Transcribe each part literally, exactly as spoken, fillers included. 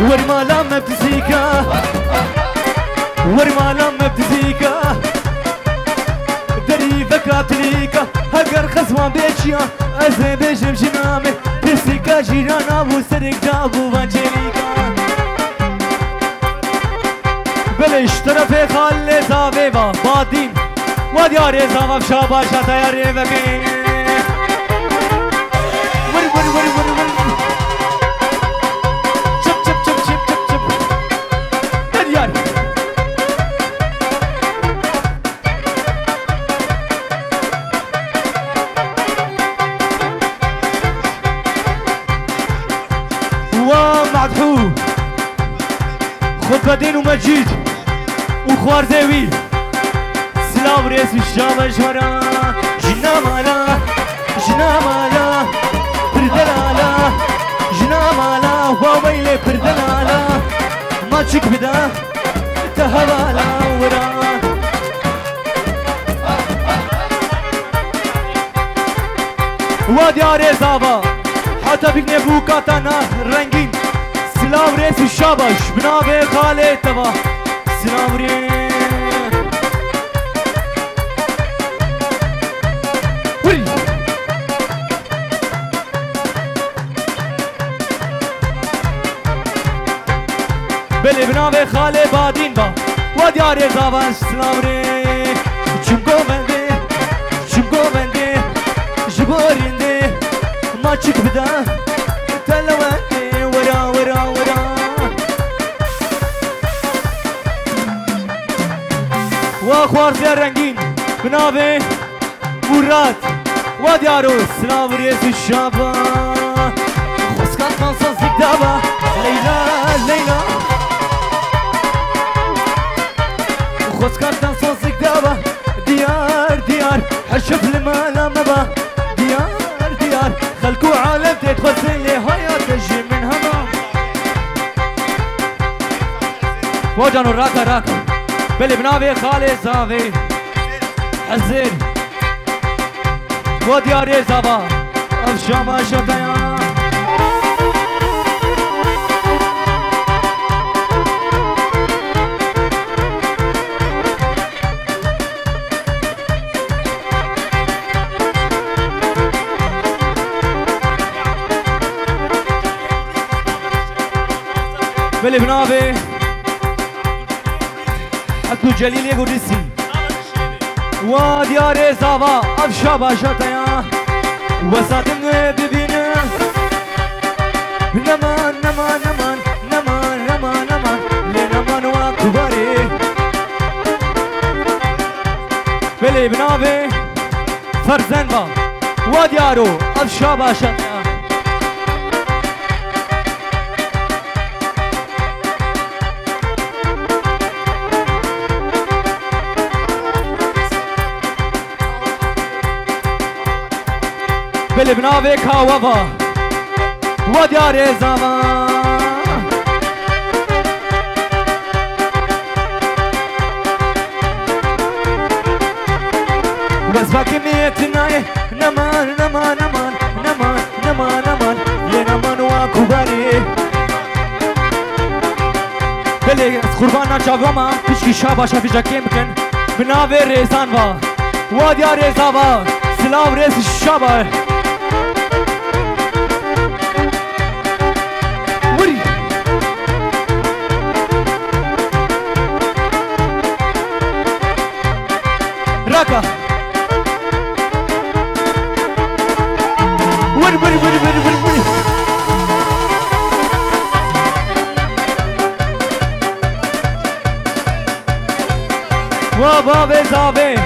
ورمالا مبتزيكا ورمالا مبتزيكا دري فكاتريكا هكر خزوان بيشيا ازي بيجم جنامي بسيكا جيرانا وسرق دابو بانجيريكا بلش طرفي خالي زاويبا بادين ودياري زاوب شاباشا تياري بكين ور ور ور ور ور شب شب شب شب شب شب دياري ومعدحو خد بدين ومجيد وخوار زاوي سلام ريس الشام جورا جنا مالا جنا مالا بردلالا جنا مالا وويلي بردلالا ما تشك بدا تهوالا ورا ودياري زابا حتى بيكني بوكاتانا رنگين سلام ريس الشابش بنابي خالي تبا سلام ريس بلي بنابي خالي بادين با ودياري زابان سلام ريس چمگو بندي چمگو بندي جبوريندي ما تشك بدا تلواني ورا ورا ورا واخوار زيار رنگين بنابي مراد وديارو سلام ريس الشابا خسكات منصص دابا ليلى ليلى خسكات منصص دابا ديار ديار حشف المالا مبا ديار ديار خلكو عالم تتخزن لي هيا تجي من هما وجانو راكا راكا بلي بنابي خالي زافي حزين ودياري زابا الشام شتيا بلي بنابي اكو جليل يقولسي ودياري زابا افشا باشتيا وساتم ببينا نمان نمان نمان نمان نمان نمان لنمان واكباري بلي بنابي فرزنبا وديارو افشا باشتيا بلي بنابي كاوفا ودياري زاما بس باكي ميتناي نمان نمان نمان نمان نمان نمان لنمان واكوباري بلي قربانا جاوما بيشكي شابا شافي جاكي مكن بنابي ريزانوا ودياري زاما سلام ريس الشابا راكا وري وري وري وري وري وري وبابي زابي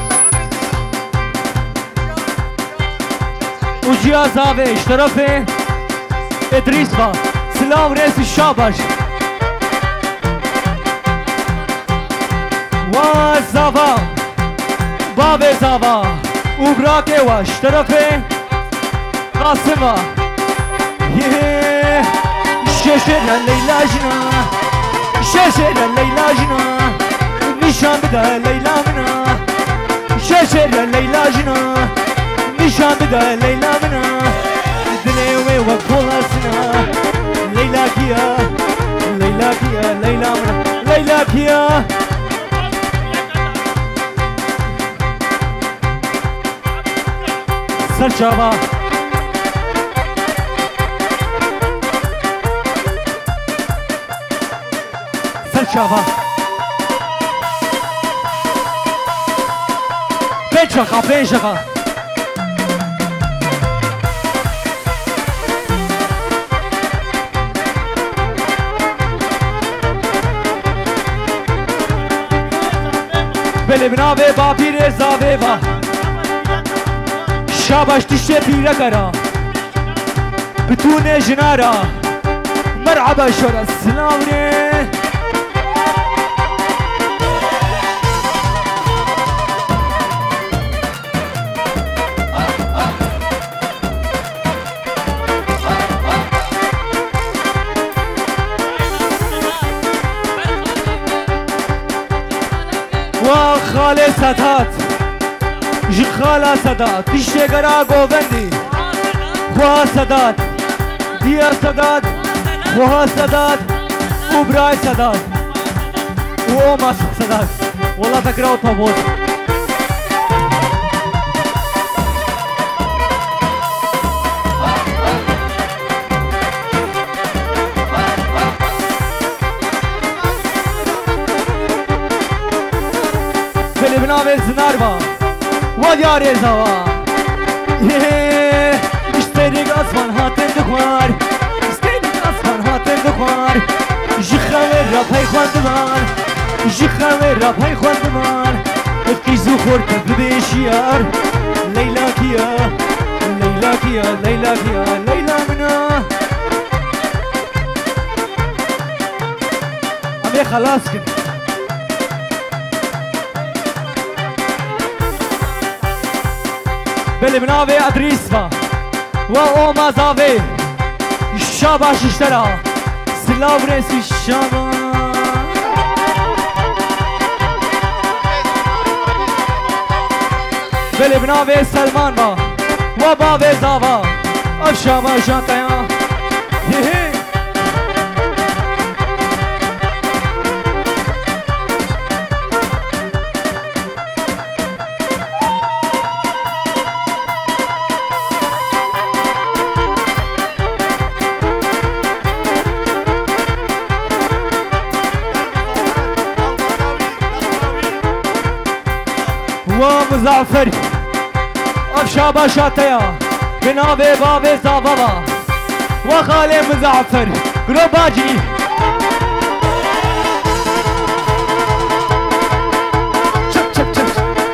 وجيا زابي اشترفي ادريس با سلام رئيس الشابش وزابا بابي زابا وبراكي واشترفي قاسمة شاشر الليلة جنا شاشر الليلة جنا نشان بدا الليلة منا شاشر الليلة جنا نشان بدا الليلة منا دليوي وكل سنة ليلة كيا ليلاك يا ليلى من ليلاك يا سرچابا سرچابا بيجغا بيجغا بله بنابه با پیر زاوه با شاباش تشته پیره کرا بتونه جنارا مرحبا شورا السلام ره خاله سادات جی خاله سادات پیشه گرا گووندی خواه سادات دیا سادات خواه سادات و برای سادات و او ماسخ سادات والله تکراو تا بود بنابه زناروا و دیار زوا اشتریک اسمان هاتن دخوار اشتریک اسمان هاتن دخوار جی خواه راب های خواندمان جی خواه راب های خواندمان اتکی زخور کف بیشیار لیلا کیا لیلا کیا لیلا کیا لیلا منا امی خلاص کن بله بنابه ادریسوا و او مازاوه شاباش اشترا سلاو رسی شابا بله بنابه سلمان با و باوه زاوا اف شابا شانتایا مزعفر افشابا شاتيا بنابه بابه زابابا وخالي مزعفر قلو باجي شب شب شب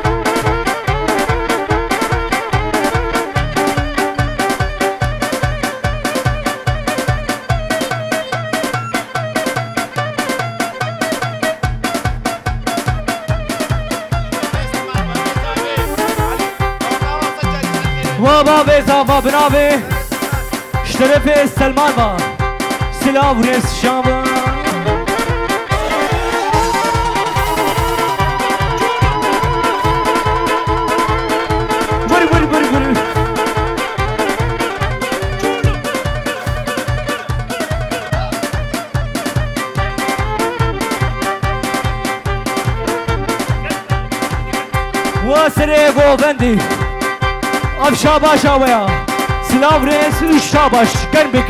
وبابي زافا بنابي اشترف سلمان با سلاو ريس شابا بري بري بري بري واسري غوبندي اب شاباش آویا سلاو رئیس شاباش گربک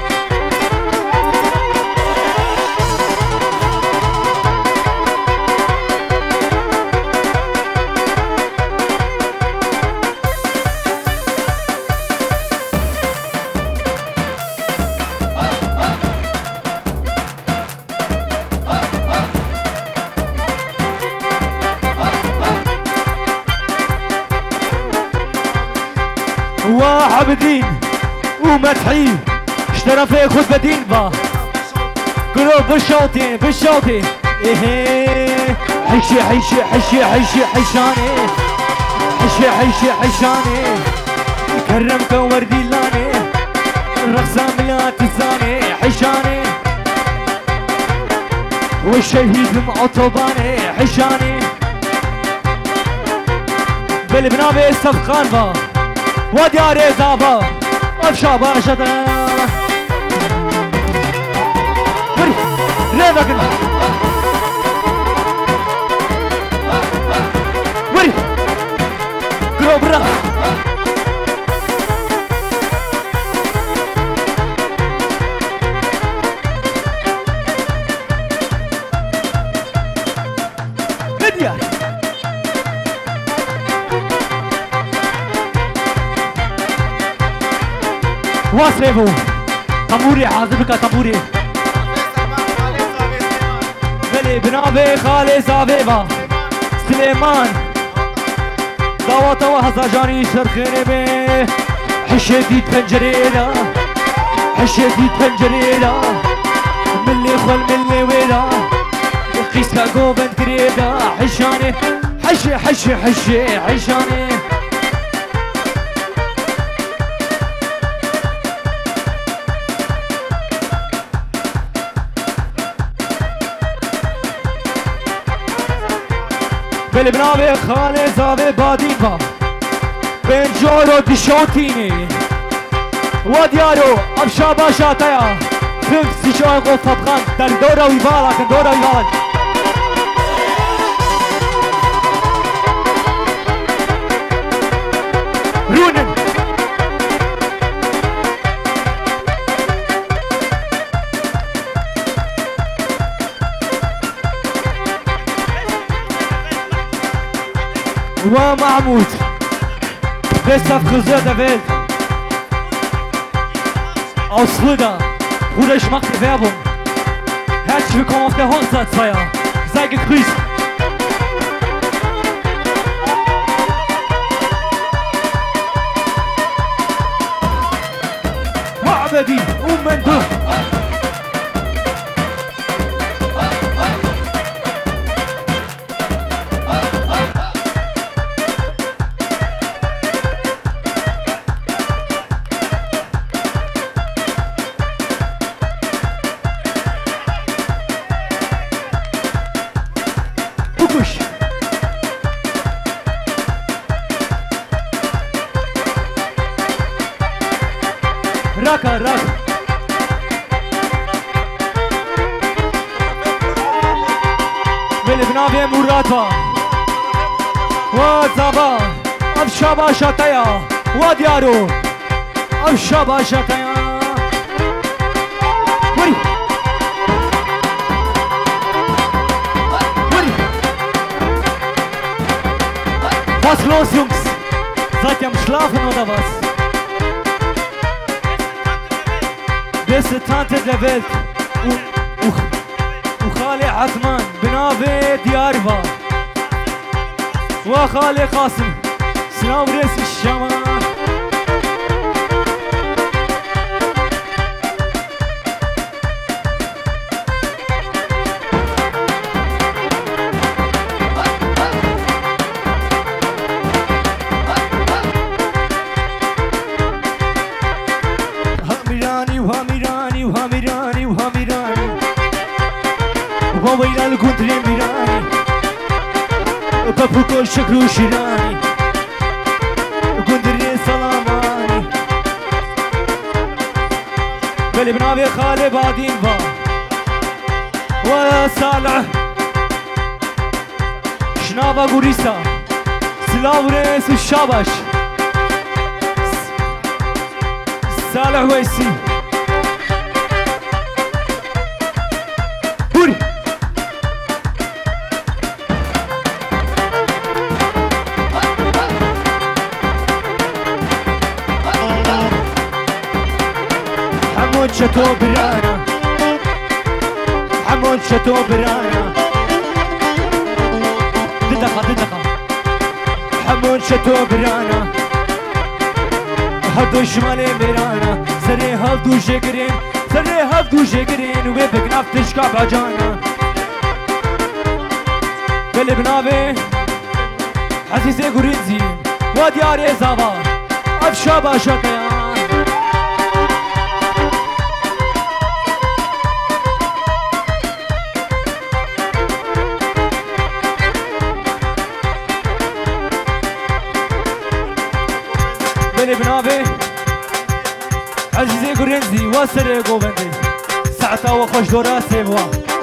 وعبدين ومدحي اشترى في خد بدين با قلوب بالشوطين بالشوطين ايه حشي حشي حشي حشي حشاني حشي حشي حشاني كرمك وردي لاني الرقصة ملات الزاني حشاني والشهيد معطباني حشاني بالبنابي السفخان با وديار زابا افشا باشتا ريفك وري قرب الراس مديار واسربو طموري عازبك طموري بلي بنابي خالي زابيبا سليمان دعوة وهزا جاني شرخيني بي حشيتي تنجريلا حشيتي تنجريلا ملي خول ملي ويلا قيسكا قوبن كريدا حشاني حشي حشي حشي حشاني بلي بنابي خالي زابي باديبا بين جورو دشوتيني وديارو ابشا باشا تايا فيك سيشوان قو فتخان در دورا ويبالا كن دورا ويبالا رونن ومعمود بسف خزر دفل Ausflüger, Bruder, ich mach dir Werbung. Herzlich willkommen auf der Hochzeitsfeier. Sei gegrüßt. وعبدي ومن دو راكا راكا بالبنابي مراتبا وزابا ابشابا شاتايا وديارو ابشابا شاتايا وري وري Was los, Jungs? Seid ihr am Schlafen oder was? Beste Tante der Welt وخالي عثمان بنابي دياربا وخالي قاسم سلام رئيس الشمال وويلا الكونتري ميراني بابوكو شكرو شيراني كونتري سلاماني بلي بنابي خالي بعدين با وصالح شنابا غوريسا سلاو رئيس الشابش صالح ويسي بوري حمود شتو برانا حمود شتو برانا ددقة ددقة حمود شتو برانا هدو شمالي برانا سري هفدو جيجرين سري هفدو جيجرين ويبك نفتش كاب عجانا بلي بنابي حسيسي قرينزي ودياري زابا افشابا شقيان بلي بنابي عزيزي قرينزي وسري قوبندي ساعتا وخوش دورا سيبوا